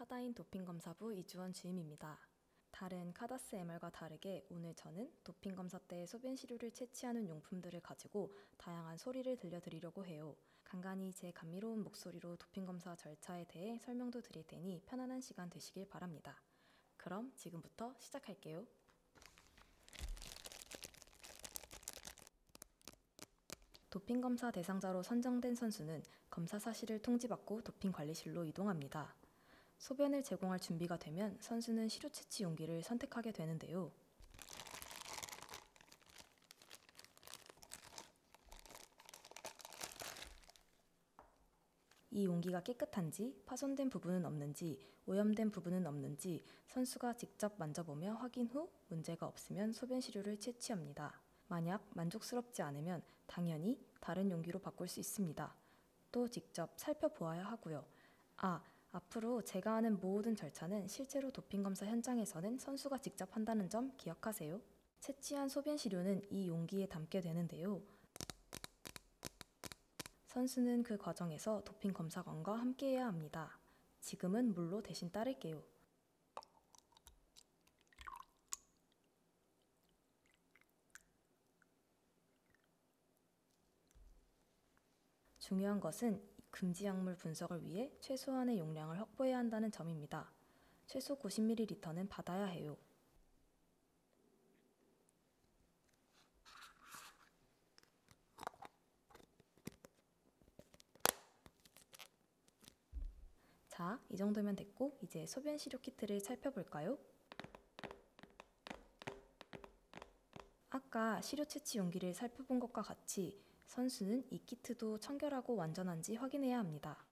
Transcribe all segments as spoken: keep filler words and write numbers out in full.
카다인 도핑검사부 이주원 주임입니다. 다른 카다스 엠알과 다르게 오늘 저는 도핑검사 때 소변 시료를 채취하는 용품들을 가지고 다양한 소리를 들려드리려고 해요. 간간히 제 감미로운 목소리로 도핑검사 절차에 대해 설명도 드릴 테니 편안한 시간 되시길 바랍니다. 그럼 지금부터 시작할게요. 도핑검사 대상자로 선정된 선수는 검사 사실을 통지받고 도핑관리실로 이동합니다. 소변을 제공할 준비가 되면 선수는 시료 채취 용기를 선택하게 되는데요. 이 용기가 깨끗한지, 파손된 부분은 없는지, 오염된 부분은 없는지 선수가 직접 만져보며 확인 후 문제가 없으면 소변 시료를 채취합니다. 만약 만족스럽지 않으면 당연히 다른 용기로 바꿀 수 있습니다. 또 직접 살펴보아야 하고요. 아, 앞으로 제가 하는 모든 절차는 실제로 도핑검사 현장에서는 선수가 직접 한다는 점 기억하세요. 채취한 소변 시료는 이 용기에 담게 되는데요. 선수는 그 과정에서 도핑검사관과 함께해야 합니다. 지금은 물로 대신 따를게요. 중요한 것은 금지 약물 분석을 위해 최소한의 용량을 확보해야 한다는 점입니다. 최소 구십 밀리리터는 받아야 해요. 자, 이 정도면 됐고 이제 소변 시료 키트를 살펴볼까요? 아까 시료 채취 용기를 살펴본 것과 같이 선수는 이 키트도 청결하고 완전한지 확인해야 합니다.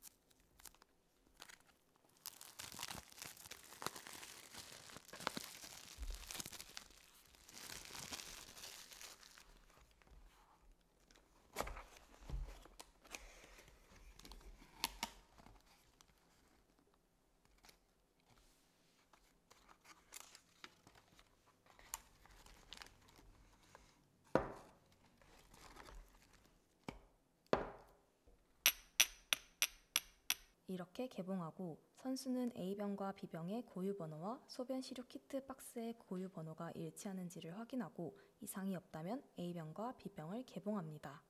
이렇게 개봉하고 선수는 A병과 B병의 고유번호와 소변 시료 키트 박스의 고유번호가 일치하는지를 확인하고 이상이 없다면 A병과 B병을 개봉합니다.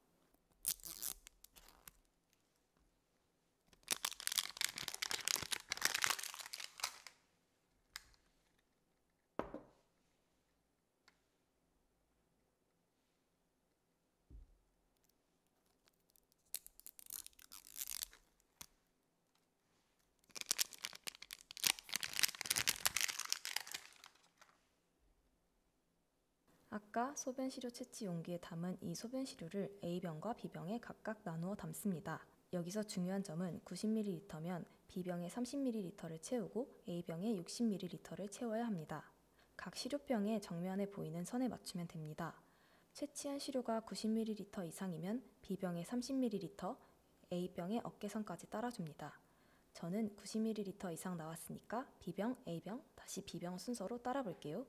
아까 소변 시료 채취 용기에 담은 이 소변 시료를 A병과 B병에 각각 나누어 담습니다. 여기서 중요한 점은 구십 밀리리터면 B병에 삼십 밀리리터를 채우고 A병에 육십 밀리리터를 채워야 합니다. 각 시료병의 정면에 보이는 선에 맞추면 됩니다. 채취한 시료가 구십 밀리리터 이상이면 B병에 삼십 밀리리터, A병의 어깨선까지 따라줍니다. 저는 구십 밀리리터 이상 나왔으니까 B병, A병, 다시 B병 순서로 따라 볼게요.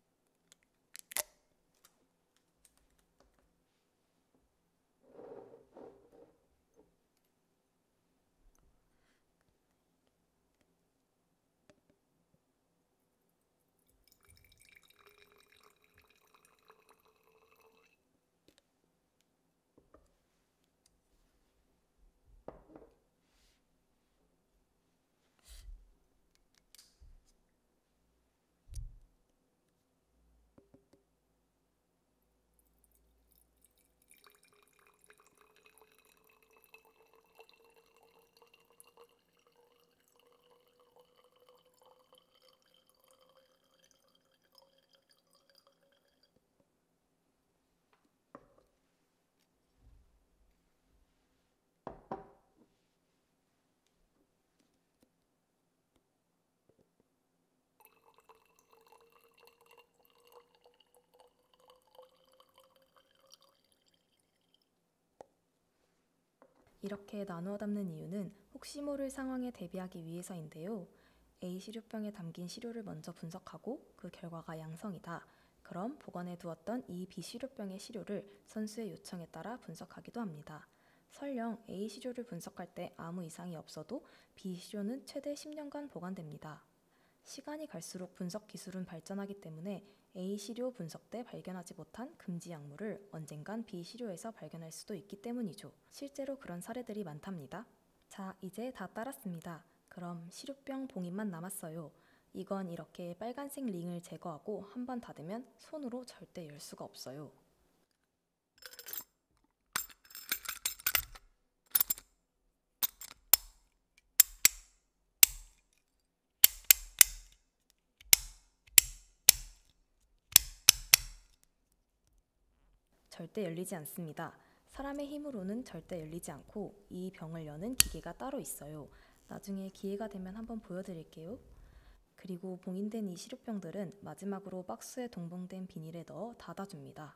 이렇게 나누어 담는 이유는 혹시 모를 상황에 대비하기 위해서인데요. A 시료병에 담긴 시료를 먼저 분석하고 그 결과가 양성이다. 그럼 보관해 두었던 이 B 시료병의 시료를 선수의 요청에 따라 분석하기도 합니다. 설령 A 시료를 분석할 때 아무 이상이 없어도 B 시료는 최대 십 년간 보관됩니다. 시간이 갈수록 분석 기술은 발전하기 때문에 A 시료 분석 때 발견하지 못한 금지 약물을 언젠간 B 시료에서 발견할 수도 있기 때문이죠. 실제로 그런 사례들이 많답니다. 자, 이제 다 따랐습니다. 그럼 시료병 봉인만 남았어요. 이건 이렇게 빨간색 링을 제거하고 한번 닫으면 손으로 절대 열 수가 없어요. 절대 열리지 않습니다. 사람의 힘으로는 절대 열리지 않고 이 병을 여는 기계가 따로 있어요. 나중에 기회가 되면 한번 보여드릴게요. 그리고 봉인된 이 시료병들은 마지막으로 박스에 동봉된 비닐에 넣어 닫아줍니다.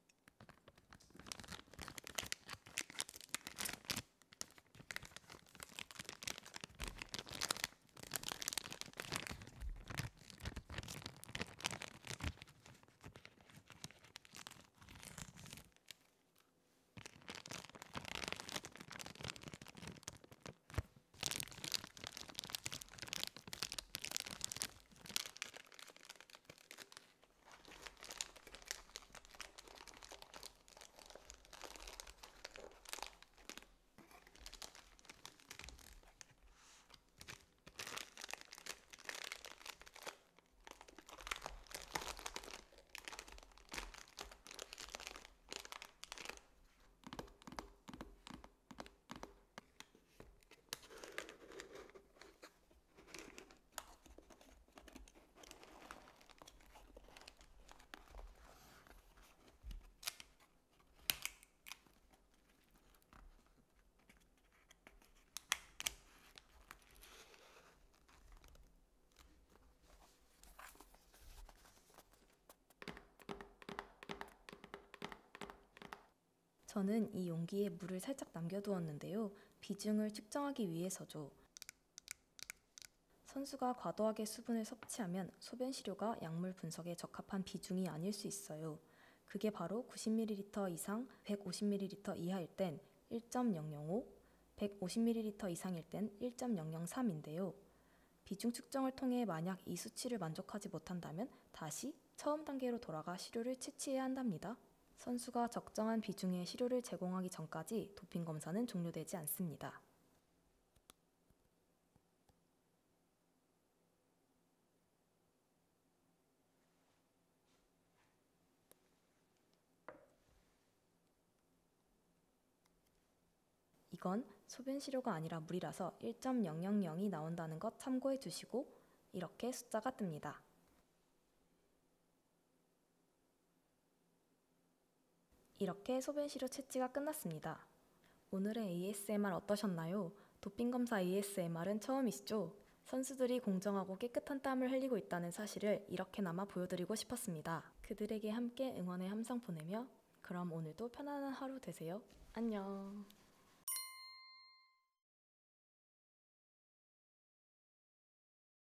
저는 이 용기에 물을 살짝 남겨두었는데요. 비중을 측정하기 위해서죠. 선수가 과도하게 수분을 섭취하면 소변 시료가 약물 분석에 적합한 비중이 아닐 수 있어요. 그게 바로 구십 밀리리터 이상 백오십 밀리리터 이하일 땐 일 점 영영오, 백오십 밀리리터 이상일 땐 일 점 영영삼인데요. 비중 측정을 통해 만약 이 수치를 만족하지 못한다면 다시 처음 단계로 돌아가 시료를 채취해야 한답니다. 선수가 적정한 비중의 시료를 제공하기 전까지 도핑 검사는 종료되지 않습니다. 이건 소변 시료가 아니라 물이라서 일 점 영영영이 나온다는 것 참고해 주시고 이렇게 숫자가 뜹니다. 이렇게 소변 시료 채취가 끝났습니다. 오늘의 에이에스엠알 어떠셨나요? 도핑 검사 에이에스엠알은 처음이시죠? 선수들이 공정하고 깨끗한 땀을 흘리고 있다는 사실을 이렇게나마 보여드리고 싶었습니다. 그들에게 함께 응원의 함성 보내며 그럼 오늘도 편안한 하루 되세요. 안녕.